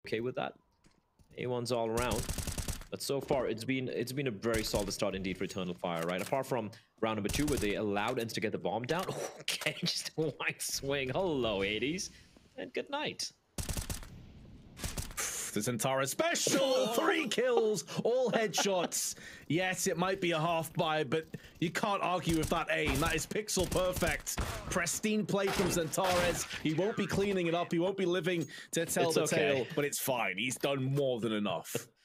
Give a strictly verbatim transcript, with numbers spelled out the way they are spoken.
okay with that. A one's all around. But so far, it's been it's been a very solid start indeed for Eternal Fire, right? Apart from round number two, where they allowed Ence to get the bomb down. Okay, just a wide swing. Hello, eighties. And good night. The XANTARES special! Three kills, all headshots. Yes, it might be a half buy, but you can't argue with that aim. That is pixel perfect. Pristine play from XANTARES. He won't be cleaning it up. He won't be living to tell It's the okay. tale, but it's fine. He's done more than enough.